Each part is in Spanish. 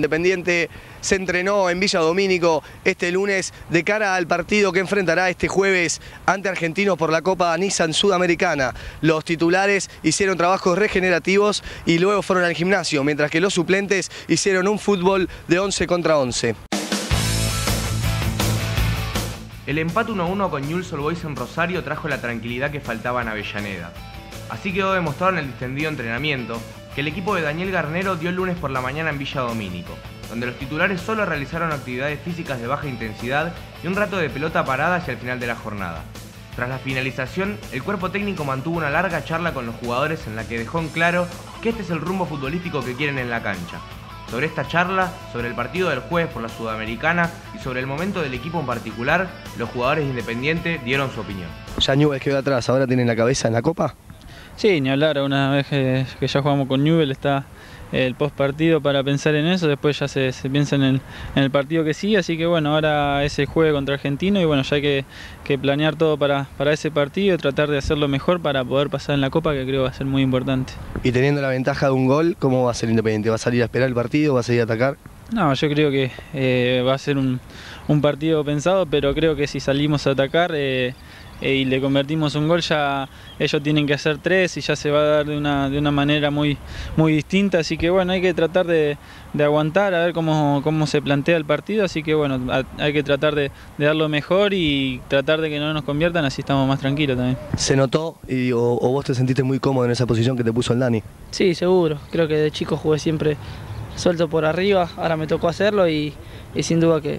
Independiente se entrenó en Villa Domínico este lunes de cara al partido que enfrentará este jueves ante Argentinos por la Copa Nissan Sudamericana. Los titulares hicieron trabajos regenerativos y luego fueron al gimnasio, mientras que los suplentes hicieron un fútbol de 11 contra 11. El empate 1-1 con Newell's Old Boys en Rosario trajo la tranquilidad que faltaba en Avellaneda. Así quedó demostrado en el distendido entrenamiento que el equipo de Daniel Garnero dio el lunes por la mañana en Villa Domínico, donde los titulares solo realizaron actividades físicas de baja intensidad y un rato de pelota parada hacia el final de la jornada. Tras la finalización, el cuerpo técnico mantuvo una larga charla con los jugadores en la que dejó en claro que este es el rumbo futbolístico que quieren en la cancha. Sobre esta charla, sobre el partido del jueves por la Sudamericana y sobre el momento del equipo en particular, los jugadores de Independiente dieron su opinión. Ya Newell's quedó atrás, ¿ahora tienen la cabeza en la Copa? Sí, ni hablar, una vez que ya jugamos con Newell's está el post partido para pensar en eso, después ya se piensa en el partido que sigue, así que bueno, ahora ese jueves contra Argentino y bueno, ya hay que planear todo para ese partido y tratar de hacerlo mejor para poder pasar en la Copa, que creo va a ser muy importante. Y teniendo la ventaja de un gol, ¿cómo va a ser Independiente? ¿Va a salir a esperar el partido? ¿Va a salir a atacar? No, yo creo que va a ser un partido pensado, pero creo que si salimos a atacar y le convertimos un gol, ya ellos tienen que hacer 3 y ya se va a dar de una manera muy distinta, así que bueno, hay que tratar de aguantar, a ver cómo se plantea el partido, así que bueno, hay que tratar de dar lo mejor y tratar de que no nos conviertan, así estamos más tranquilos también. ¿Se notó o vos te sentiste muy cómodo en esa posición que te puso el Dani? Sí, seguro, creo que de chico jugué siempre suelto por arriba, ahora me tocó hacerlo y sin duda que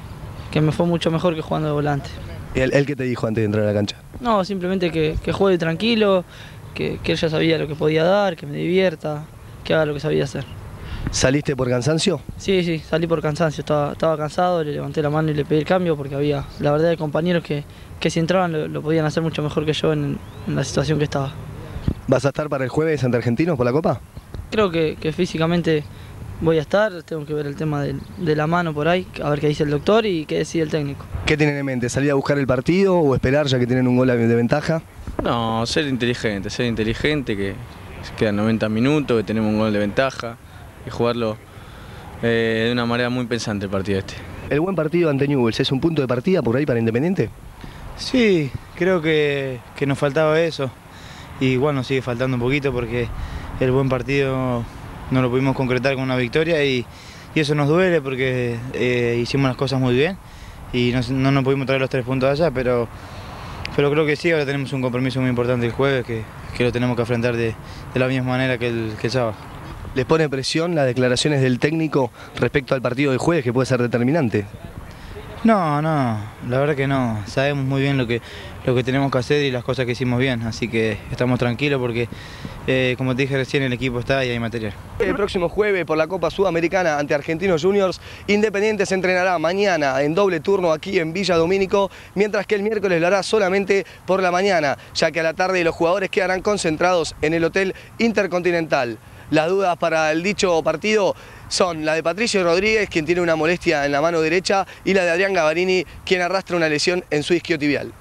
me fue mucho mejor que jugando de volante. ¿Él qué te dijo antes de entrar a la cancha? No, simplemente que juegue tranquilo, que él ya sabía lo que podía dar, que me divierta, que haga lo que sabía hacer. ¿Saliste por cansancio? Sí, salí por cansancio, estaba cansado, le levanté la mano y le pedí el cambio porque había, la verdad, compañeros que si entraban lo podían hacer mucho mejor que yo en la situación que estaba. ¿Vas a estar para el jueves ante Argentinos por la Copa? Creo que físicamente voy a estar, tengo que ver el tema de la mano por ahí, a ver qué dice el doctor y qué decide el técnico. ¿Qué tienen en mente? ¿Salir a buscar el partido o esperar ya que tienen un gol de ventaja? No, ser inteligente, que quedan 90 minutos, que tenemos un gol de ventaja y jugarlo de una manera muy pensante el partido este. ¿El buen partido ante Newell's es un punto de partida por ahí para Independiente? Sí, creo que nos faltaba eso y bueno, sigue faltando un poquito porque el buen partido no lo pudimos concretar con una victoria y eso nos duele porque hicimos las cosas muy bien y no nos pudimos traer los 3 puntos allá, pero creo que sí, ahora tenemos un compromiso muy importante el jueves que lo tenemos que afrontar de la misma manera que el sábado. ¿Les pone presión las declaraciones del técnico respecto al partido del jueves que puede ser determinante? No, la verdad que no. Sabemos muy bien lo que tenemos que hacer y las cosas que hicimos bien, así que estamos tranquilos porque, como te dije recién, el equipo está y hay material. El próximo jueves por la Copa Sudamericana ante Argentinos Juniors, Independiente se entrenará mañana en doble turno aquí en Villa Domínico, mientras que el miércoles lo hará solamente por la mañana, ya que a la tarde los jugadores quedarán concentrados en el Hotel Intercontinental. Las dudas para el dicho partido son la de Patricio Rodríguez, quien tiene una molestia en la mano derecha, y la de Adrián Gavarini, quien arrastra una lesión en su isquiotibial.